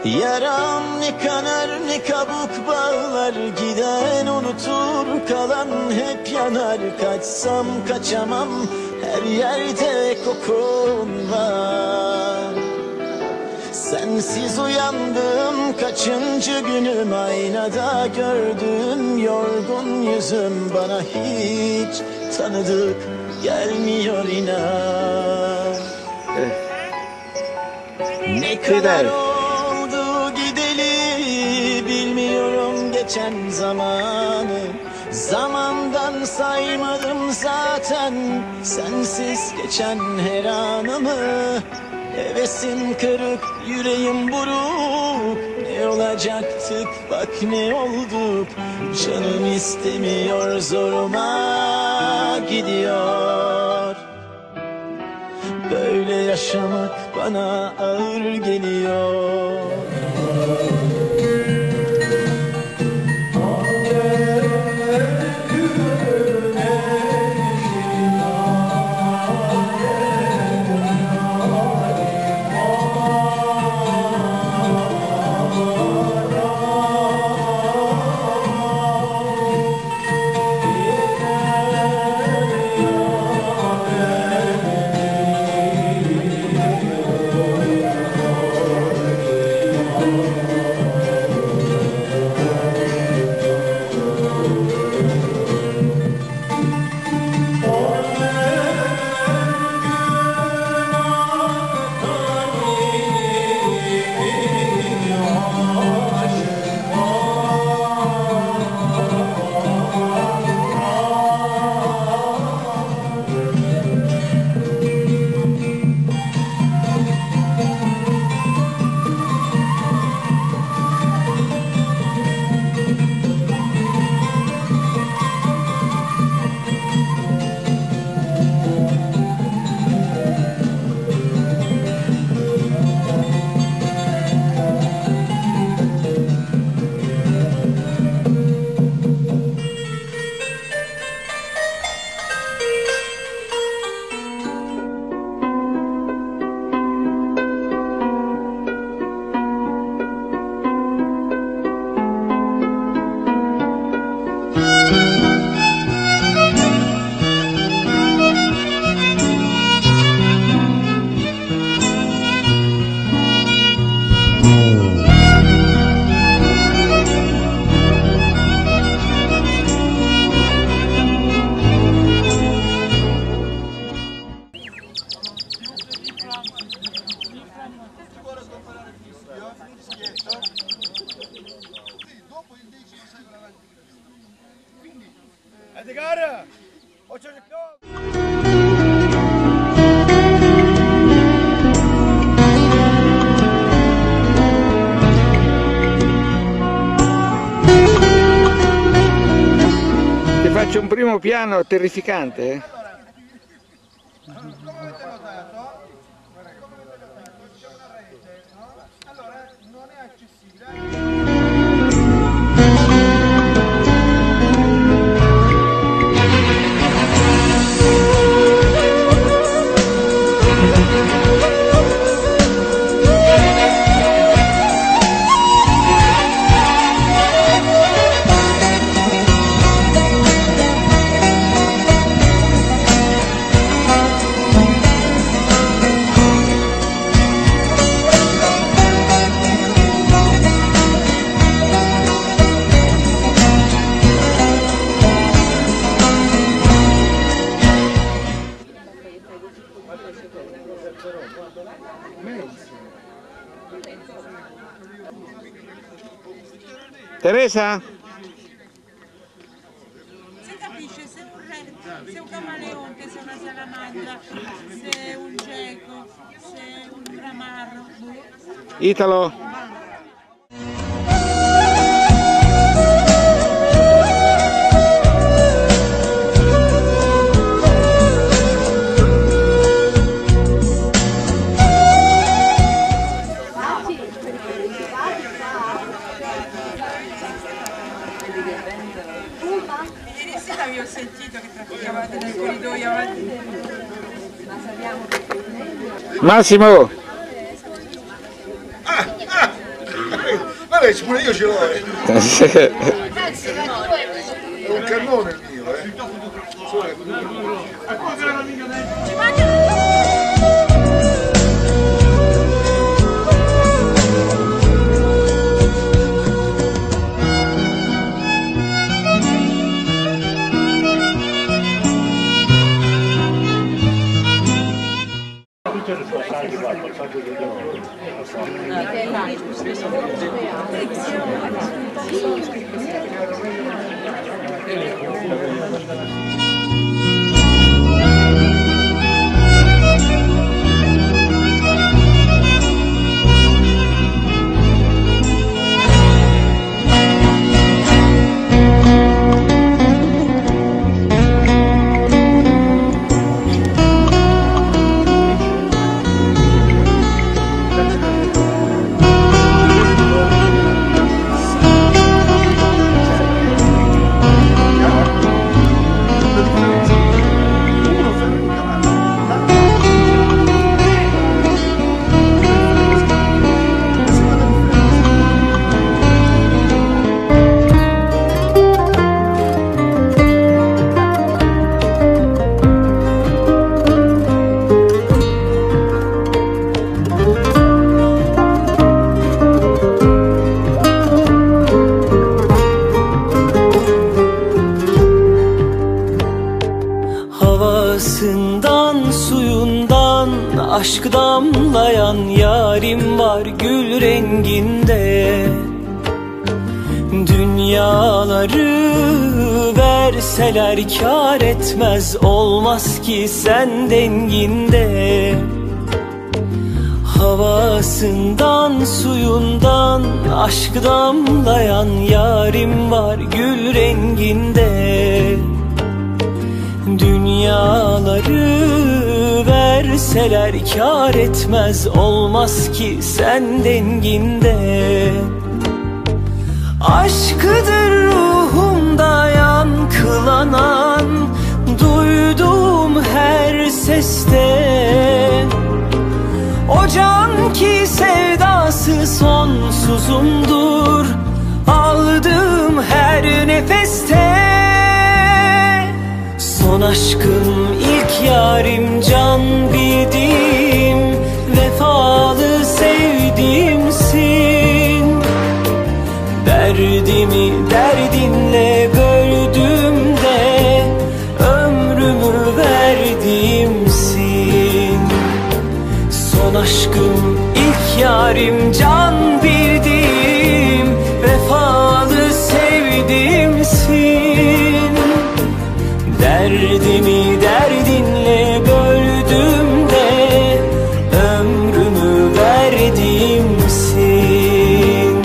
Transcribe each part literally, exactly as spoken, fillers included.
Yaram ne kanar ne kabuk bağlar, giden unutur kalan hep yanar. Kaçsam kaçamam, her yerde kokun var. Sensiz uyandım kaçıncı günüm, aynada gördüğüm yorgun yüzüm bana hiç tanıdık gelmiyor inan. Evet. Ne kadar oldu gideli bilmiyorum geçen zamanı. Zamandan saymadım zaten sensiz geçen her anımı. Hevesim kırık, yüreğim buruk. Ne olacaktık bak ne olduk. Canım istemiyor, zoruma gidiyor. Böyle yaşamak bana ağır geliyor. Edgar! Ti faccio un primo piano terrificante. Eh? Teresa? Si capisce se un re, se un camaleonte, se una salamandra, se un geco, se un ramarro. Italo? Ieri sera vi ho sentito che trafficavate nel corridoio avanti. Massimo! Ah, ah. Rolex pure io ce l'ho, eh. È un cannone il mio, eh. Havasından, suyundan aşk damlayan yarim var gül renginde. Dünyaları verseler kâr etmez, olmaz ki sen denginde. Havasından, suyundan aşk damlayan yarim var gül renginde. Dünyaları verseler kâr etmez, olmaz ki sen denginde. Aşkıdır ruhumda yankılanan, duyduğum her seste. O can ki sevdası sonsuzumdur, aldığım her nefeste. Son aşkım, ilk yarim, can bildiğim, vefalı sevdiğimsin. Derdimi derdinle böldüğümde ömrümü verdiğimsin. Son aşkım, ilk yarim, can bildiğim, vefalı sevdiğimsin. Derdimi derdinle böldüğümde ömrümü verdiğimsin.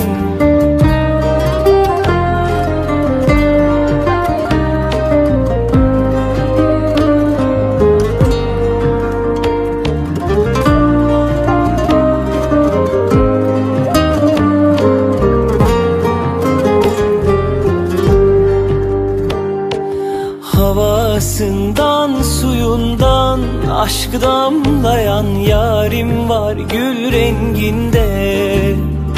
Havasından, suyundan aşk damlayan yarim var gül renginde.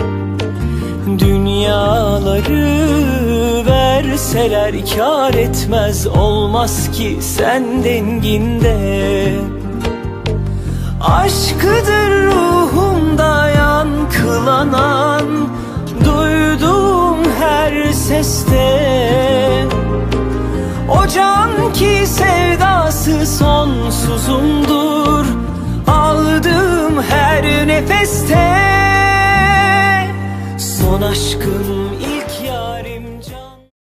Dünyaları verseler kâr etmez, olmaz ki sen denginde. Aşkıdır ruhumda yankılanan, duyduğum her seste. O can ki sevdası sonsuzumdur, aldığım her nefeste. Son aşkım,